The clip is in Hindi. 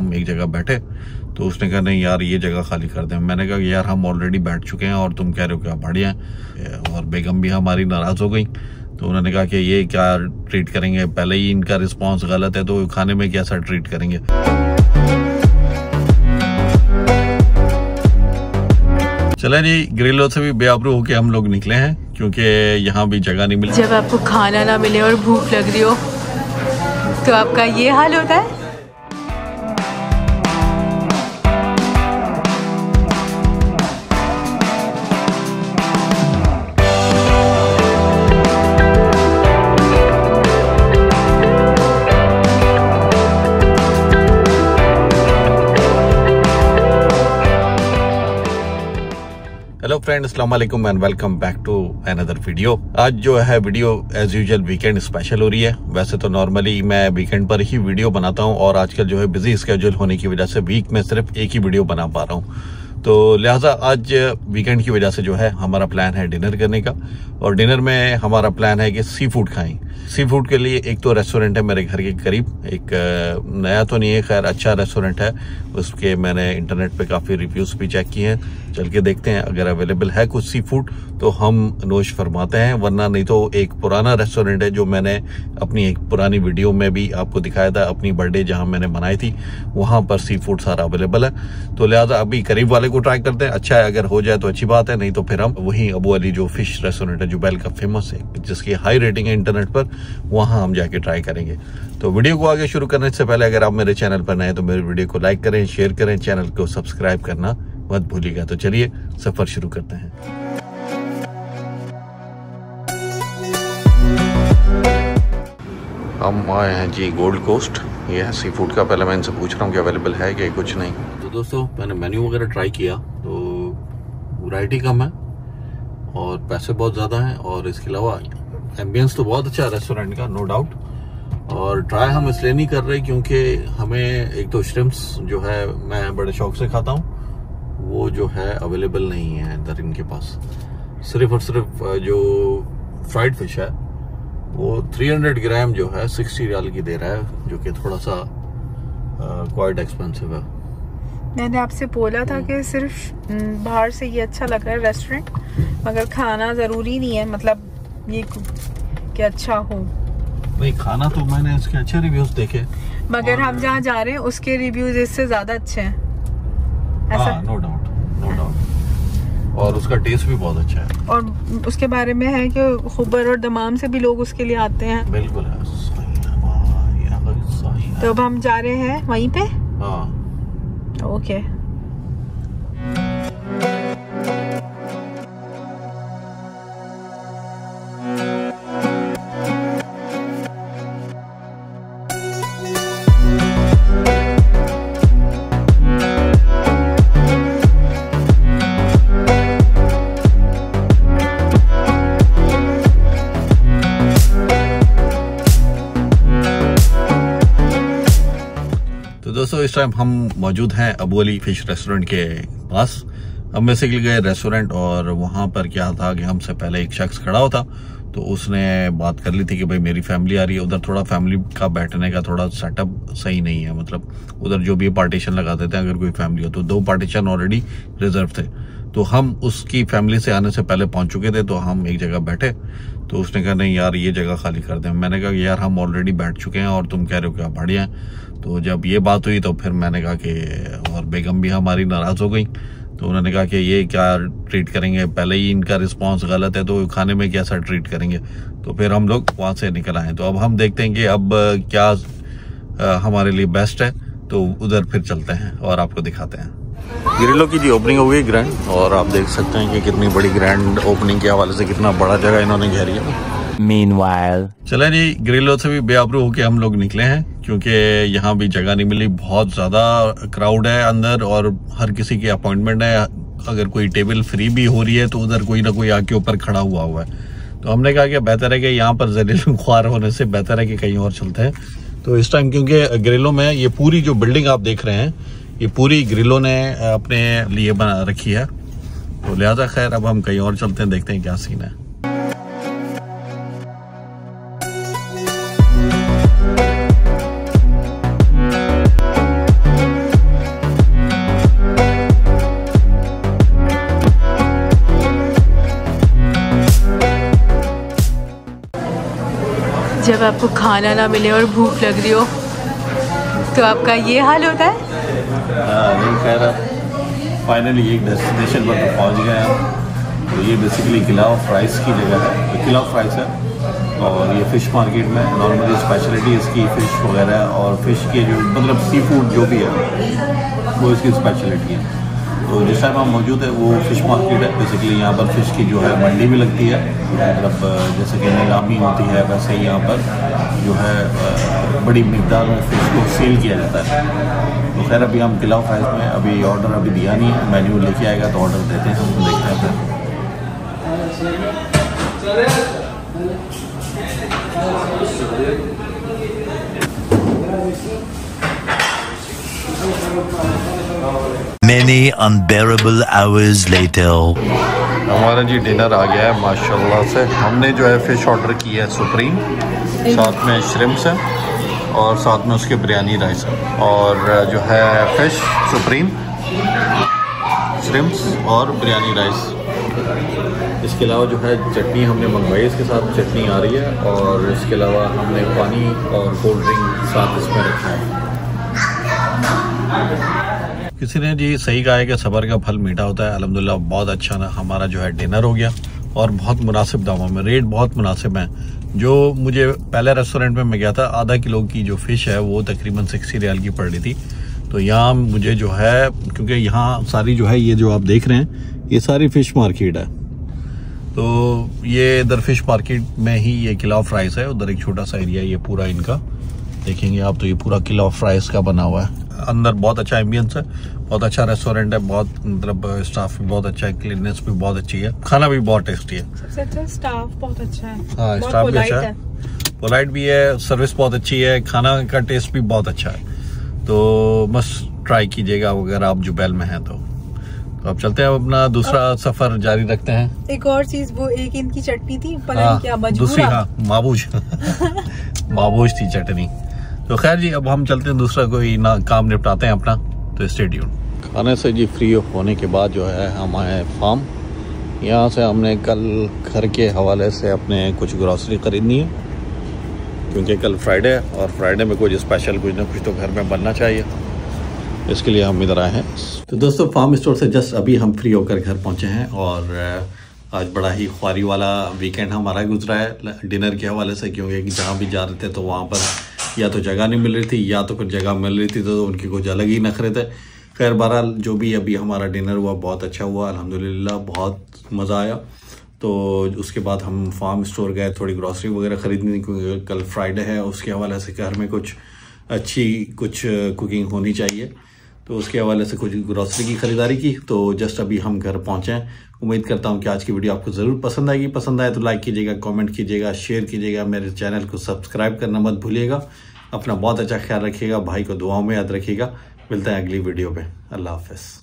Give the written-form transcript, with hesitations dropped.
हम एक जगह बैठे तो उसने कहा नहीं यार ये जगह खाली कर दें। मैंने कहा यार हम ऑलरेडी बैठ चुके हैं और तुम कह रहे हो क्या बढ़िया है। और बेगम भी हमारी नाराज हो गई तो उन्होंने कहा कि ये क्या ट्रीट करेंगे, पहले ही इनका रिस्पांस गलत है तो खाने में कैसा ट्रीट करेंगे। चले जी, ग्रिलो से भी बेआबरू होके हम लोग निकले हैं क्योंकि यहाँ भी जगह नहीं मिली। जब आपको खाना ना मिले और भूख लग रही हो तो आपका ये हाल होता है। हेलो फ्रेंड, अस्सलाम वालेकुम and welcome back to another video. आज जो है video as usual weekend special हो रही है। वैसे तो नॉर्मली मैं वीकेंड पर ही वीडियो बनाता हूं और आजकल जो है बिजी स्केड्यूल होने की वजह से वीक में सिर्फ एक ही वीडियो बना पा रहा हूं। तो लिहाजा आज वीकेंड की वजह से जो है हमारा प्लान है डिनर करने का। और डिनर में हमारा प्लान है कि सी फूड खाएं। सी फूड के लिए एक तो रेस्टोरेंट है मेरे घर के करीब, एक नया तो नहीं है, खैर अच्छा रेस्टोरेंट है। उसके मैंने इंटरनेट पे काफ़ी रिव्यूज़ भी चेक किए हैं, चल के देखते हैं। अगर अवेलेबल है कुछ सी फूड तो हम नोश फरमाते हैं, वरना नहीं तो एक पुराना रेस्टोरेंट है जो मैंने अपनी एक पुरानी वीडियो में भी आपको दिखाया था, अपनी बर्थडे जहां मैंने मनाई थी, वहां पर सी फूड सारा अवेलेबल है। तो लिहाजा अभी करीब वाले को ट्राई करते हैं। अच्छा है, अगर हो जाए तो अच्छी बात है, नहीं तो फिर हम वहीं अबू अली जो फिश रेस्टोरेंट है जुबैल का फेमस है, जिसकी हाई रेटिंग है इंटरनेट पर, वहां हम जाके ट्राई करेंगे। तो वीडियो को आगे शुरू करने से पहले अगर आप मेरे चैनल पर नए हैं तो मेरे वीडियो को लाइक करें, शेयर करें, चैनल को सब्सक्राइब करना मत भूलिएगा। तो चलिए सफर शुरू करते हैं। हम आए हैं जी गोल्ड कोस्ट। ये है सी फूड का। पहले मैं इनसे पूछ रहा हूँ कि अवेलेबल है कि कुछ नहीं। तो दोस्तों मैंने मेन्यू वगैरह ट्राई किया तो वैरायटी कम है और पैसे बहुत ज़्यादा हैं, और इसके अलावा एम्बियंस तो बहुत अच्छा है रेस्टोरेंट का, नो डाउट। और ट्राई हम इसलिए नहीं कर रहे क्योंकि हमें एक तो श्रिम्प्स जो है मैं बड़े शौक से खाता हूँ, वो जो है अवेलेबल नहीं है इधर इनके पास। सिर्फ और सिर्फ जो फ्राइड फिश है वो 300 ग्राम जो है 60 रियाल की दे रहा है, जो कि थोड़ा सा क्वाइट एक्सपेंसिव है। मैंने आपसे बोला था कि सिर्फ बाहर से ये अच्छा लग रहा है रेस्टोरेंट, मगर खाना जरूरी नहीं है, मतलब ये कि अच्छा हो। नहीं, खाना तो मैंने इसके अच्छे रिव्यूज देखे, मगर हम जहाँ जा रहे हैं उसके रिव्यूज इससे ज्यादा अच्छे हैं। ऐसा नो डाउट, नो डाउट। और उसका टेस्ट भी बहुत अच्छा है। और उसके बारे में है कि खुबर और दमाम से भी लोग उसके लिए आते हैं। बिल्कुल है, सही है। तो अब हम जा रहे हैं वहीं पे। हाँ ओके। दोस्तों इस टाइम हम मौजूद हैं अबू अली फिश रेस्टोरेंट के पास। हम बेसिकली गए रेस्टोरेंट और वहां पर क्या था कि हमसे पहले एक शख्स खड़ा होता, तो उसने बात कर ली थी कि भाई मेरी फैमिली आ रही है। उधर थोड़ा फैमिली का बैठने का थोड़ा सेटअप सही नहीं है, मतलब उधर जो भी पार्टीशन लगा देते हैं अगर कोई फैमिली हो तो 2 पार्टीशन ऑलरेडी रिजर्व थे। तो हम उसकी फैमिली से आने से पहले पहुंच चुके थे, तो हम एक जगह बैठे तो उसने कहा नहीं यार ये जगह खाली कर दें। मैंने कहा यार हम ऑलरेडी बैठ चुके हैं और तुम कह रहे हो क्या बढ़िया है। तो जब ये बात हुई तो फिर मैंने कहा कि, और बेगम भी हमारी नाराज हो गई तो उन्होंने कहा कि ये क्या ट्रीट करेंगे, पहले ही इनका रिस्पांस गलत है तो खाने में कैसा ट्रीट करेंगे। तो फिर हम लोग वहां से निकल आए। तो अब हम देखते हैं कि अब क्या हमारे लिए बेस्ट है, तो उधर फिर चलते हैं और आपको दिखाते हैं। ग्रिलो की जी ओपनिंग हो गई ग्रैंड, और आप देख सकते हैं कि कितनी बड़ी ग्रैंड ओपनिंग के हवाले से कितना बड़ा जगह इन्होंने घेरी है। Meanwhile, चले जी, ग्रिलो से भी बेआबरू होके हम लोग निकले हैं क्योंकि यहाँ भी जगह नहीं मिली, बहुत ज्यादा क्राउड है अंदर और हर किसी की अपॉइंटमेंट है। अगर कोई टेबल फ्री भी हो रही है तो उधर कोई ना कोई आके ऊपर खड़ा हुआ है। तो हमने कहा कि बेहतर है कि यहाँ पर जलील ख्वार होने से बेहतर है कि कहीं और चलते हैं। तो इस टाइम क्योंकि ग्रिलो में ये पूरी जो बिल्डिंग आप देख रहे हैं ये पूरी ग्रिलो ने अपने लिए बना रखी है, तो लिहाजा खैर अब हम कहीं और चलते हैं, देखते हैं क्या सीन है। जब आपको खाना ना मिले और भूख लग रही हो तो आपका ये हाल होता है। नहीं खैर, फाइनली एक डेस्टिनेशन पर तो पहुँच गए हैं। तो ये बेसिकली किला ऑफ राइस की जगह है, तो किला ऑफ राइस है। और ये फ़िश मार्केट में नॉर्मली स्पेशलिटी इसकी फ़िश वगैरह और फ़िश के जो मतलब सी फूड जो भी है वो इसकी स्पेशलिटी है। तो जिस टाइम हम मौजूद है वो फ़िश मार्केट है। बेसिकली यहाँ पर फ़िश की जो है मंडी भी लगती है, मतलब जैसे कि नीलामी होती है वैसे ही यहाँ पर जो है बड़ी मिकदार में फ़िश को सेल किया जाता है। तो खैर अभी हम किला ऑफ राइस में, अभी ऑर्डर अभी दिया नहीं है, मेन्यू लेके आएगा तो ऑर्डर देते हैं, हम देखते हैं फिर। Many unbearable hours later. हमारा जी डिनर आ गया है माशाल्लाह से। हमने जो है फ़िश ऑर्डर की है सुप्रीम, साथ में श्रिम्प्स है और साथ में उसके बिरयानी राइस है। और जो है फ़िश सुप्रीम, श्रिम्प्स और बिरयानी राइस। इसके अलावा जो है चटनी हमने मंगवाई, इसके साथ चटनी आ रही है। और इसके अलावा हमने पानी और कोल्ड ड्रिंक साथ इसमें रखा है। किसी ने जी सही कहा है कि सब्र का फल मीठा होता है। अल्हम्दुलिल्लाह बहुत अच्छा ना हमारा जो है डिनर हो गया और बहुत मुनासिब दामों में, रेट बहुत मुनासिब हैं। जो मुझे पहले रेस्टोरेंट में मैं गया था, आधा किलो की जो फ़िश है वो तकरीबन 60 रियाल की पड़ रही थी। तो यहाँ मुझे जो है, क्योंकि यहाँ सारी जो है ये जो आप देख रहे हैं ये सारी फ़िश मार्केट है। तो ये इधर फ़िश मार्केट में ही ये किला ऑफ राइस है, उधर एक छोटा सा एरिया ये पूरा इनका देखेंगे आप तो ये पूरा किला ऑफ राइस का बना हुआ है। अंदर बहुत अच्छा एम्बियंस है, बहुत अच्छा रेस्टोरेंट है, बहुत मतलब स्टाफ भी बहुत अच्छा है, क्लीननेस भी बहुत अच्छी है, खाना भी बहुत टेस्टी है। सबसे अच्छा स्टाफ बहुत अच्छा है। हाँ, स्टाफ भी अच्छा है, पोलाइट भी है, सर्विस बहुत अच्छी है, खाना का टेस्ट भी बहुत अच्छा है। तो बस ट्राई कीजिएगा अगर आप जुबैल में हैं तो। अब चलते हैं अपना दूसरा सफर जारी रखते हैं। एक और चीज, वो एक इनकी चटनी थी, क्या दूसरी, हाँ माबूज माबूज थी चटनी। तो खैर जी अब हम चलते हैं, दूसरा कोई ना काम निपटाते हैं अपना। तो स्टे ट्यून्ड। खाने से जी फ्री होने के बाद जो है हम आए फार्म। यहाँ से हमने कल घर के हवाले से अपने कुछ ग्रॉसरी ख़रीदनी है, क्योंकि कल फ्राइडे है और फ्राइडे में कुछ स्पेशल कुछ ना कुछ तो घर में बनना चाहिए। इसके लिए हम इधर आए हैं। तो दोस्तों फार्म स्टोर से जस्ट अभी हम फ्री होकर घर पहुँचे हैं और आज बड़ा ही ख्वारी वाला वीकेंड हमारा गुजरा है डिनर के हवाले से, क्योंकि जहाँ भी जा रहे थे तो वहाँ पर या तो जगह नहीं मिल रही थी या तो फिर जगह मिल रही थी तो उनकी कुछ अलग ही नखरे थे। खैर बहरहाल जो भी अभी हमारा डिनर हुआ बहुत अच्छा हुआ, अल्हम्दुलिल्लाह बहुत मज़ा आया। तो उसके बाद हम फार्म स्टोर गए, थोड़ी ग्रॉसरी वगैरह ख़रीदनी, क्योंकि कल फ्राइडे है, उसके हवाले से घर में कुछ अच्छी कुछ कुकिंग होनी चाहिए। तो उसके हवाले से कुछ ग्रॉसरी की ख़रीदारी की। तो जस्ट अभी हम घर पहुँचे हैं। उम्मीद करता हूँ कि आज की वीडियो आपको ज़रूर पसंद आएगी। पसंद आए तो लाइक कीजिएगा, कमेंट कीजिएगा, शेयर कीजिएगा, मेरे चैनल को सब्सक्राइब करना मत भूलिएगा। अपना बहुत अच्छा ख्याल रखिएगा, भाई को दुआओं में याद रखिएगा। मिलते हैं अगली वीडियो पे। अल्लाह हाफ़िज़।